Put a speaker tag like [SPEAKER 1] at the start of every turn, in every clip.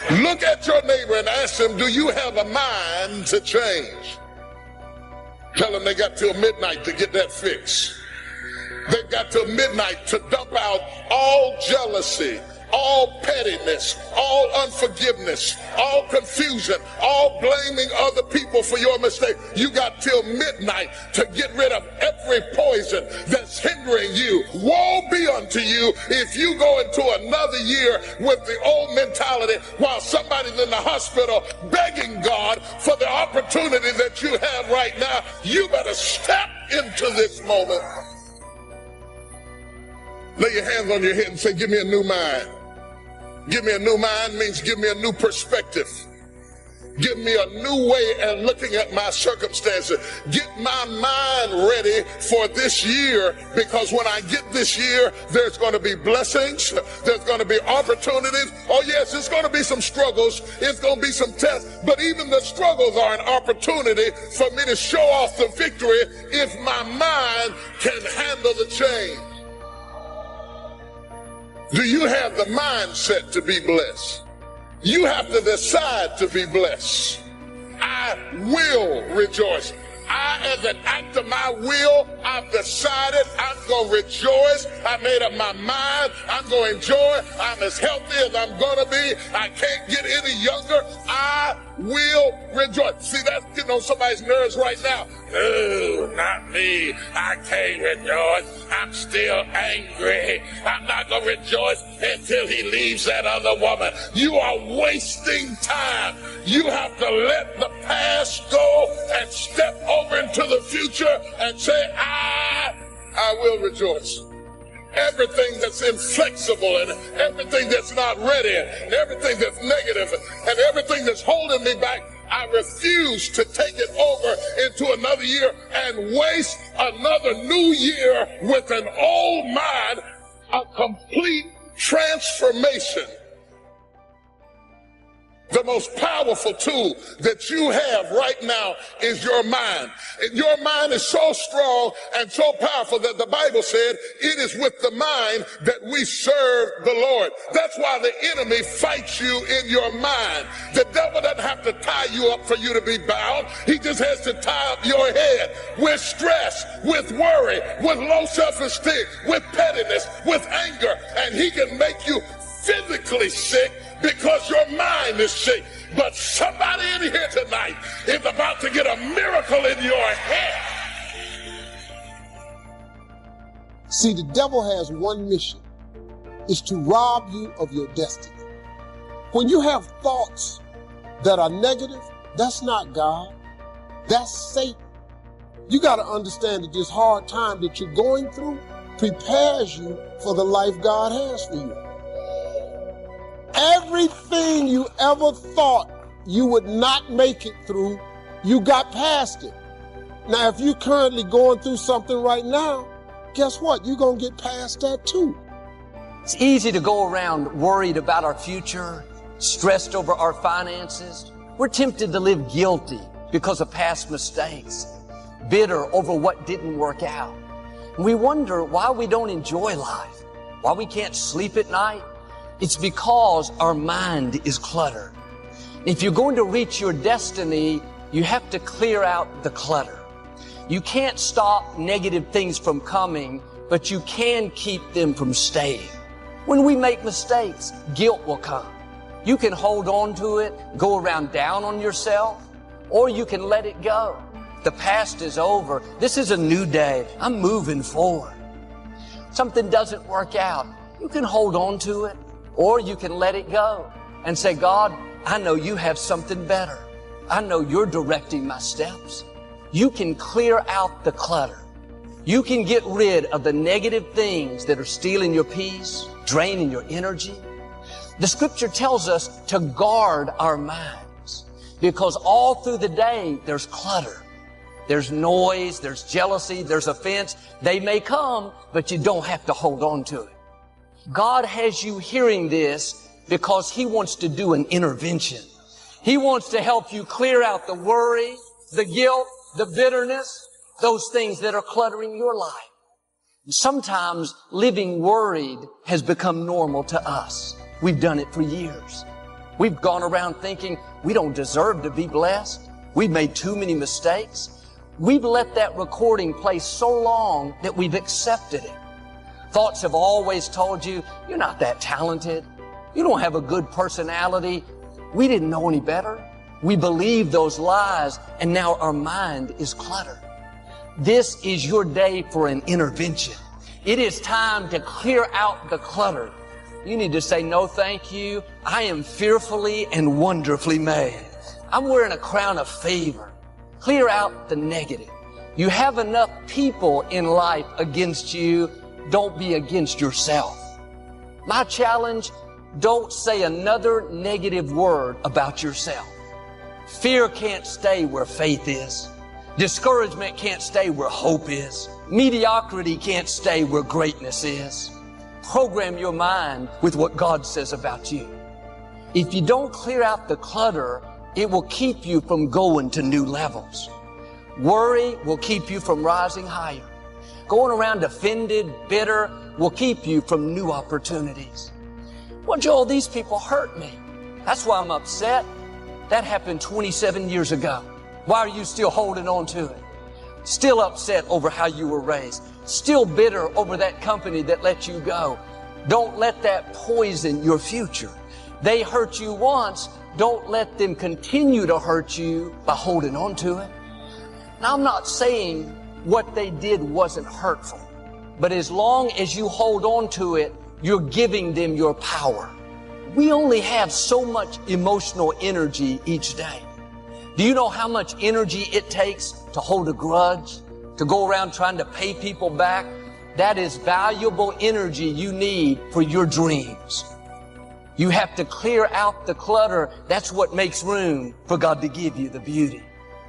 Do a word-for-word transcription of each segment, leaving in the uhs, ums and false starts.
[SPEAKER 1] Look at your neighbor and ask them, do you have a mind to change? Tell them they got till midnight to get that fixed. They've got till midnight to dump out all jealousy, all pettiness, all unforgiveness, all confusion, all blaming other people for your mistake. You got till midnight to get rid of every poison that's hindering you. Woe be unto you if you go into another year with the old mentality while somebody's in the hospital begging God for the opportunity that you have right now. You better step into this moment. Lay your hands on your head and say, give me a new mind. Give me a new mind means give me a new perspective. Give me a new way of looking at my circumstances. Get my mind ready for this year, because when I get this year, there's going to be blessings. There's going to be opportunities. Oh yes, it's going to be some struggles. It's going to be some tests. But even the struggles are an opportunity for me to show off the victory if my mind can handle the change. Do you have the mindset to be blessed? You have to decide to be blessed. I will rejoice. I, as an act of my will, I've decided I'm going to rejoice. I made up my mind. I'm going to enjoy. I'm as healthy as I'm going to be. I can't get any younger. I will rejoice. See, that's getting on somebody's nerves right now. No, not me. I can't rejoice. I'm still angry. I'm not going to rejoice until he leaves that other woman. You are wasting time. You have to let the past go and step over into the future and say, I, I will rejoice. Everything that's inflexible and everything that's not ready and everything that's negative and everything that's holding me back, I refuse to take it over into another year and waste another new year with an old mind. A complete transformation. The most powerful tool that you have right now is your mind. And your mind is so strong and so powerful that the Bible said it is with the mind that we serve the Lord. That's why the enemy fights you in your mind. The devil doesn't have to tie you up for you to be bound. He just has to tie up your head with stress, with worry, with low self-esteem, with pettiness, with anger, and he can make you physically sick because your mind is sick. But somebody in here tonight is about to get a miracle in your head.
[SPEAKER 2] See, the devil has one mission, is to rob you of your destiny. When you have thoughts that are negative, that's not God, that's Satan. You got to understand that this hard time that you're going through prepares you for the life God has for you. Everything you ever thought you would not make it through, you got past it. Now, if you're currently going through something right now, guess what? You're going to get past that too.
[SPEAKER 3] It's easy to go around worried about our future, stressed over our finances. We're tempted to live guilty because of past mistakes, bitter over what didn't work out. And we wonder why we don't enjoy life, why we can't sleep at night. It's because our mind is cluttered. If you're going to reach your destiny, you have to clear out the clutter. You can't stop negative things from coming, but you can keep them from staying. When we make mistakes, guilt will come. You can hold on to it, go around down on yourself, or you can let it go. The past is over. This is a new day. I'm moving forward. Something doesn't work out. You can hold on to it, or you can let it go and say, God, I know you have something better. I know you're directing my steps. You can clear out the clutter. You can get rid of the negative things that are stealing your peace, draining your energy. The scripture tells us to guard our minds because all through the day there's clutter. There's noise, there's jealousy, there's offense. They may come, but you don't have to hold on to it. God has you hearing this because He wants to do an intervention. He wants to help you clear out the worry, the guilt, the bitterness, those things that are cluttering your life. Sometimes living worried has become normal to us. We've done it for years. We've gone around thinking we don't deserve to be blessed. We've made too many mistakes. We've let that recording play so long that we've accepted it. Thoughts have always told you, you're not that talented. You don't have a good personality. We didn't know any better. We believed those lies, and now our mind is cluttered. This is your day for an intervention. It is time to clear out the clutter. You need to say, no, thank you. I am fearfully and wonderfully made. I'm wearing a crown of favor. Clear out the negative. You have enough people in life against you. Don't be against yourself. My challenge, don't say another negative word about yourself. Fear can't stay where faith is. Discouragement can't stay where hope is. Mediocrity can't stay where greatness is. Program your mind with what God says about you. If you don't clear out the clutter, it will keep you from going to new levels. Worry will keep you from rising higher. Going around offended, bitter, will keep you from new opportunities. Well, Joel, these people hurt me. That's why I'm upset. That happened twenty-seven years ago. Why are you still holding on to it? Still upset over how you were raised. Still bitter over that company that let you go. Don't let that poison your future. They hurt you once. Don't let them continue to hurt you by holding on to it. Now, I'm not saying what they did wasn't hurtful, but as long as you hold on to it, you're giving them your power. We only have so much emotional energy each day. Do you know how much energy it takes to hold a grudge, to go around trying to pay people back? That is valuable energy you need for your dreams. You have to clear out the clutter. That's what makes room for God to give you the beauty.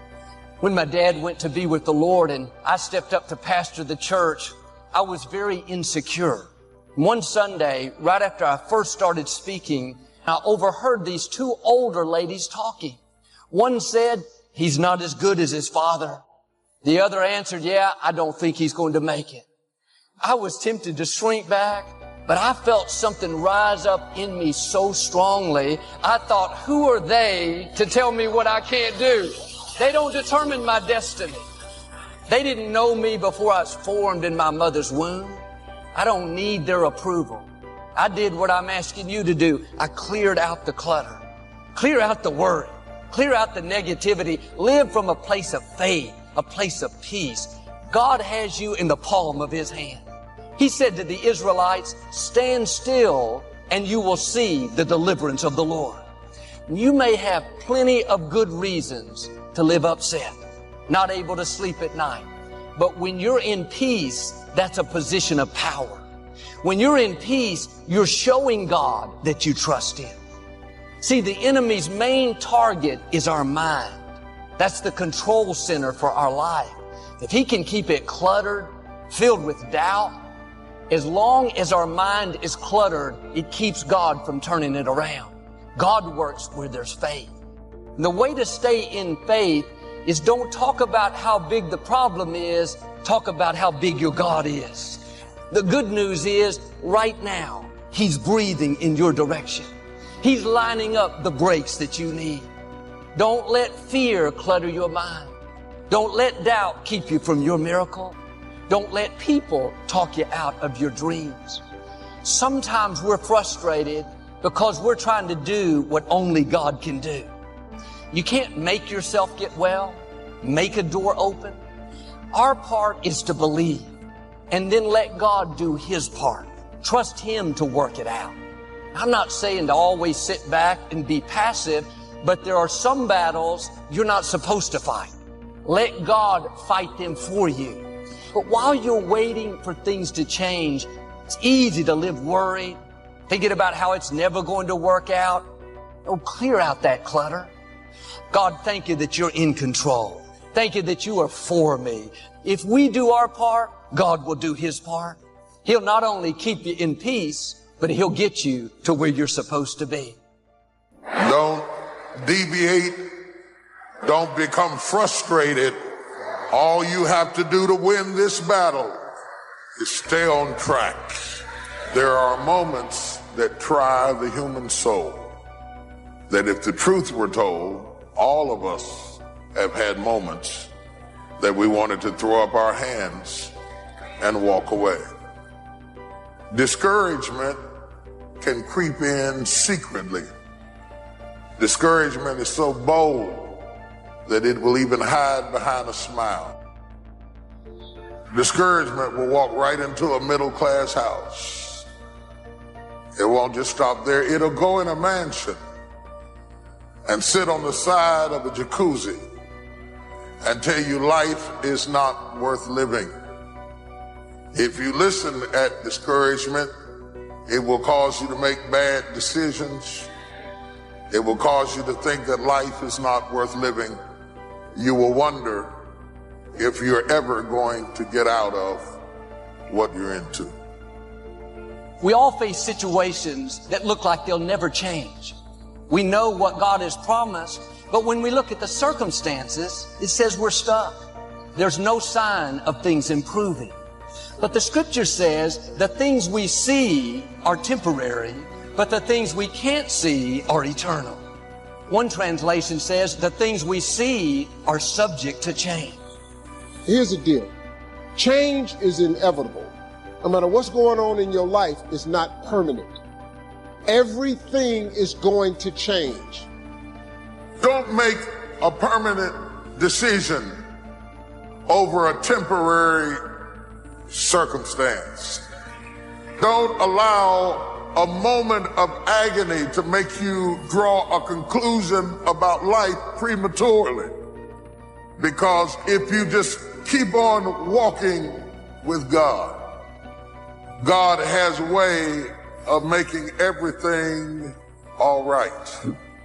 [SPEAKER 3] When my dad went to be with the Lord and I stepped up to pastor the church, I was very insecure. One Sunday, right after I first started speaking, I overheard these two older ladies talking. One said, he's not as good as his father. The other answered, yeah, I don't think he's going to make it. I was tempted to shrink back, but I felt something rise up in me so strongly. I thought, who are they to tell me what I can't do? They don't determine my destiny. They didn't know me before I was formed in my mother's womb. I don't need their approval. I did what I'm asking you to do. I cleared out the clutter. Clear out the worry. Clear out the negativity. Live from a place of faith, a place of peace. God has you in the palm of His hand. He said to the Israelites, stand still and you will see the deliverance of the Lord. You may have plenty of good reasons to live upset, not able to sleep at night. But when you're in peace, that's a position of power. When you're in peace, you're showing God that you trust Him. See, the enemy's main target is our mind. That's the control center for our life. If he can keep it cluttered, filled with doubt, as long as our mind is cluttered, it keeps God from turning it around. God works where there's faith. And the way to stay in faith is don't talk about how big the problem is, talk about how big your God is. The good news is, right now, He's breathing in your direction. He's lining up the breaks that you need. Don't let fear clutter your mind. Don't let doubt keep you from your miracle. Don't let people talk you out of your dreams. Sometimes we're frustrated because we're trying to do what only God can do. You can't make yourself get well, make a door open. Our part is to believe and then let God do His part. Trust Him to work it out. I'm not saying to always sit back and be passive, but there are some battles you're not supposed to fight. Let God fight them for you. But while you're waiting for things to change, it's easy to live worried, thinking about how it's never going to work out. Oh, clear out that clutter. God, thank you that you're in control. Thank you that you are for me. If we do our part, God will do His part. He'll not only keep you in peace, but He'll get you to where you're supposed to be.
[SPEAKER 1] Don't deviate. Don't become frustrated. All you have to do to win this battle is stay on track. There are moments that try the human soul. that if the truth were told, all of us have had moments that we wanted to throw up our hands and walk away. Discouragement can creep in secretly. Discouragement is so bold that it will even hide behind a smile. Discouragement will walk right into a middle-class house. It won't just stop there. It'll go in a mansion and sit on the side of a jacuzzi and tell you life is not worth living. If you listen at discouragement, it will cause you to make bad decisions. It will cause you to think that life is not worth living. You will wonder if you're ever going to get out of what you're into.
[SPEAKER 3] We all face situations that look like they'll never change. We know what God has promised, but when we look at the circumstances, it says we're stuck. There's no sign of things improving. But the scripture says the things we see are temporary, but the things we can't see are eternal. One translation says the things we see are subject to change.
[SPEAKER 2] Here's the deal. Change is inevitable. No matter what's going on in your life, it's not permanent. Everything is going to change.
[SPEAKER 1] Don't make a permanent decision over a temporary circumstance. Don't allow a moment of agony to make you draw a conclusion about life prematurely. Because if you just keep on walking with God, God has a way of making everything all right.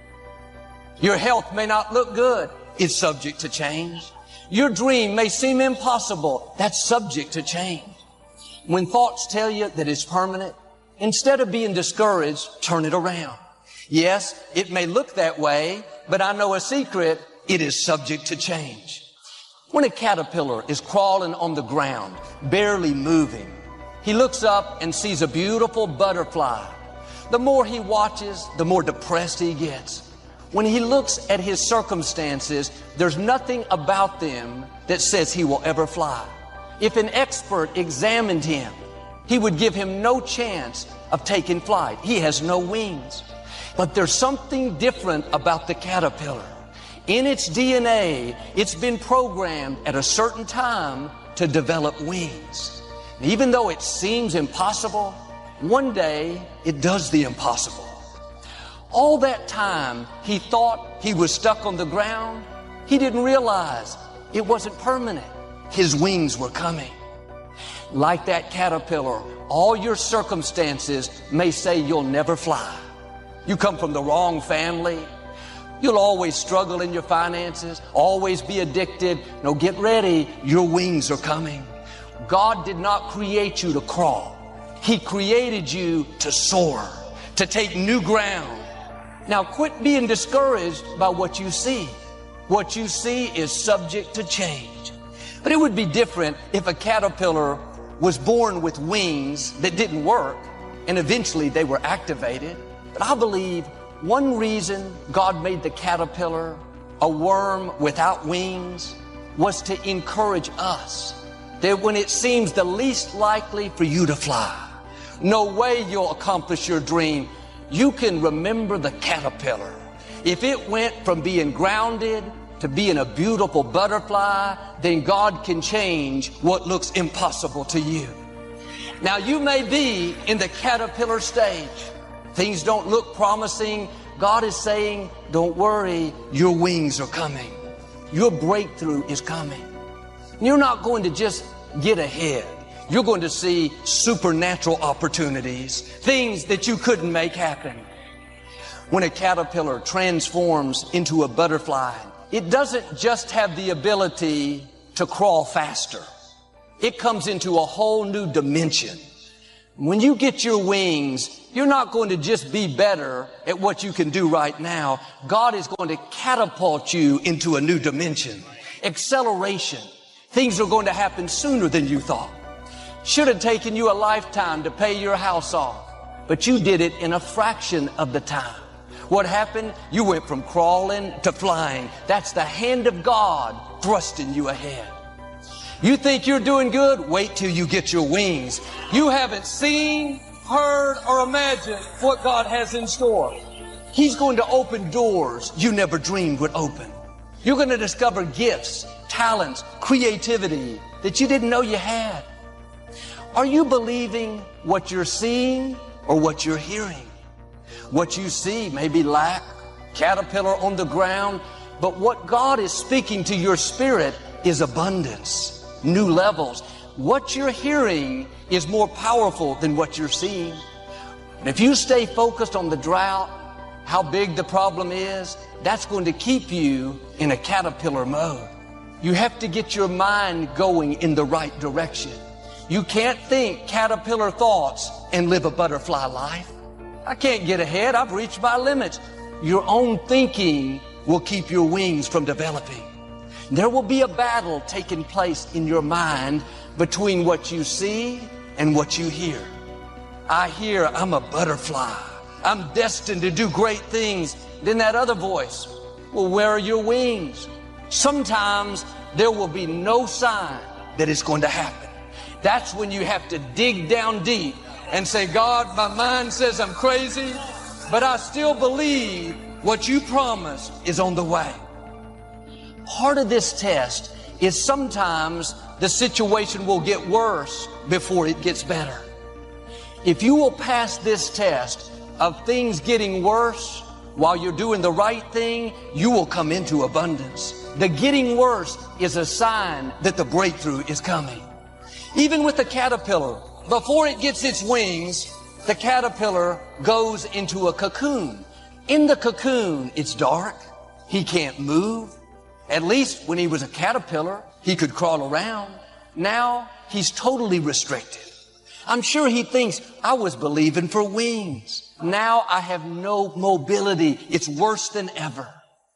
[SPEAKER 3] Your health may not look good. It's subject to change. Your dream may seem impossible. That's subject to change. When thoughts tell you that it's permanent, instead of being discouraged, turn it around. Yes, it may look that way, but I know a secret. It is subject to change. When a caterpillar is crawling on the ground, barely moving, he looks up and sees a beautiful butterfly. The more he watches, the more depressed he gets. When he looks at his circumstances, there's nothing about them that says he will ever fly. If an expert examined him, he would give him no chance of taking flight. He has no wings. But there's something different about the caterpillar. In its D N A, it's been programmed at a certain time to develop wings. And even though it seems impossible, one day it does the impossible. All that time he thought he was stuck on the ground, he didn't realize it wasn't permanent. His wings were coming. Like that caterpillar, all your circumstances may say you'll never fly. You come from the wrong family. You'll always struggle in your finances, always be addicted. No, get ready. Your wings are coming. God did not create you to crawl. He created you to soar, to take new ground. Now quit being discouraged by what you see. What you see is subject to change. But it would be different if a caterpillar was born with wings that didn't work and eventually they were activated. But I believe one reason God made the caterpillar a worm without wings was to encourage us that when it seems the least likely for you to fly, no way you'll accomplish your dream, you can remember the caterpillar. If it went from being grounded to being a beautiful butterfly, then God can change what looks impossible to you. Now you may be in the caterpillar stage. Things don't look promising. God is saying, don't worry, your wings are coming. Your breakthrough is coming. You're not going to just get ahead. You're going to see supernatural opportunities, things that you couldn't make happen. When a caterpillar transforms into a butterfly, it doesn't just have the ability to crawl faster. It comes into a whole new dimension. When you get your wings, you're not going to just be better at what you can do right now. God is going to catapult you into a new dimension. Acceleration. Things are going to happen sooner than you thought. Should have taken you a lifetime to pay your house off, but you did it in a fraction of the time. What happened? You went from crawling to flying. That's the hand of God thrusting you ahead. You think you're doing good? Wait till you get your wings. You haven't seen, heard, or imagined what God has in store. He's going to open doors you never dreamed would open. You're going to discover gifts, talents, creativity that you didn't know you had. Are you believing what you're seeing or what you're hearing? What you see may be lack, caterpillar on the ground, but what God is speaking to your spirit is abundance, new levels. What you're hearing is more powerful than what you're seeing. And if you stay focused on the drought, how big the problem is, that's going to keep you in a caterpillar mode. You have to get your mind going in the right direction. You can't think caterpillar thoughts and live a butterfly life. I can't get ahead. I've reached my limits. Your own thinking will keep your wings from developing. There will be a battle taking place in your mind between what you see and what you hear. I hear I'm a butterfly. I'm destined to do great things. Then that other voice, well, where are your wings? Sometimes there will be no sign that it's going to happen. That's when you have to dig down deep and say, God, my mind says I'm crazy, but I still believe what you promised is on the way. Part of this test is sometimes the situation will get worse before it gets better. If you will pass this test of things getting worse while you're doing the right thing, you will come into abundance. The getting worse is a sign that the breakthrough is coming. Even with the caterpillar, before it gets its wings, the caterpillar goes into a cocoon. In the cocoon, it's dark. He can't move. At least when he was a caterpillar, he could crawl around. Now he's totally restricted. I'm sure he thinks, I was believing for wings. Now I have no mobility. It's worse than ever.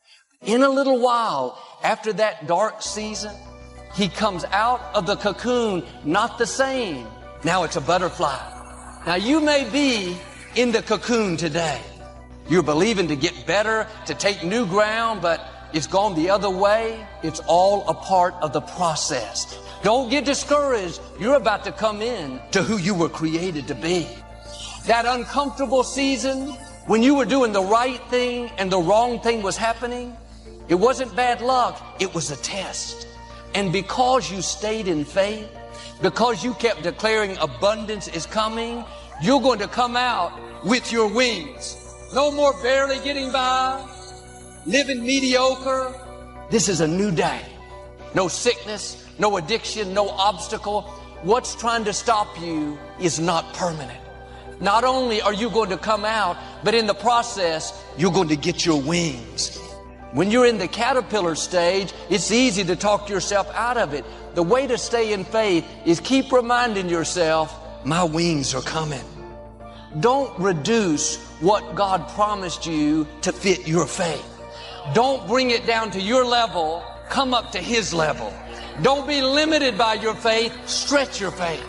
[SPEAKER 3] In a little while, after that dark season, he comes out of the cocoon, not the same. Now it's a butterfly. Now you may be in the cocoon today. You're believing to get better, to take new ground, but it's gone the other way. It's all a part of the process. Don't get discouraged. You're about to come in to who you were created to be. That uncomfortable season when you were doing the right thing and the wrong thing was happening, it wasn't bad luck. It was a test. And because you stayed in faith, because you kept declaring abundance is coming, you're going to come out with your wings. No more barely getting by, living mediocre. This is a new day. No sickness, no addiction, no obstacle. What's trying to stop you is not permanent. Not only are you going to come out, but in the process, you're going to get your wings. When you're in the caterpillar stage, it's easy to talk yourself out of it. The way to stay in faith is keep reminding yourself, my wings are coming. Don't reduce what God promised you to fit your faith. Don't bring it down to your level. Come up to His level. Don't be limited by your faith. Stretch your faith.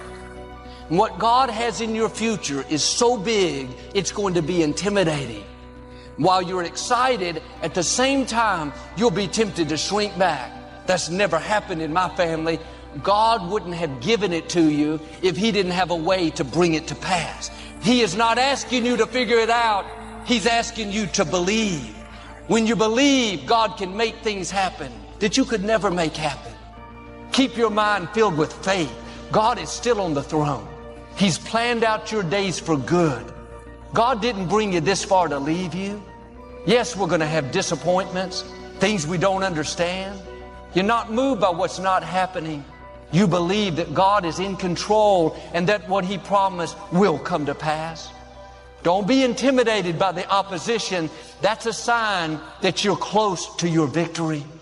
[SPEAKER 3] What God has in your future is so big, it's going to be intimidating. While you're excited, at the same time, you'll be tempted to shrink back. That's never happened in my family. God wouldn't have given it to you if He didn't have a way to bring it to pass. He is not asking you to figure it out. He's asking you to believe. When you believe, God can make things happen that you could never make happen. Keep your mind filled with faith. God is still on the throne. He's planned out your days for good. God didn't bring you this far to leave you. Yes, we're going to have disappointments, things we don't understand. You're not moved by what's not happening. You believe that God is in control and that what He promised will come to pass. Don't be intimidated by the opposition. That's a sign that you're close to your victory.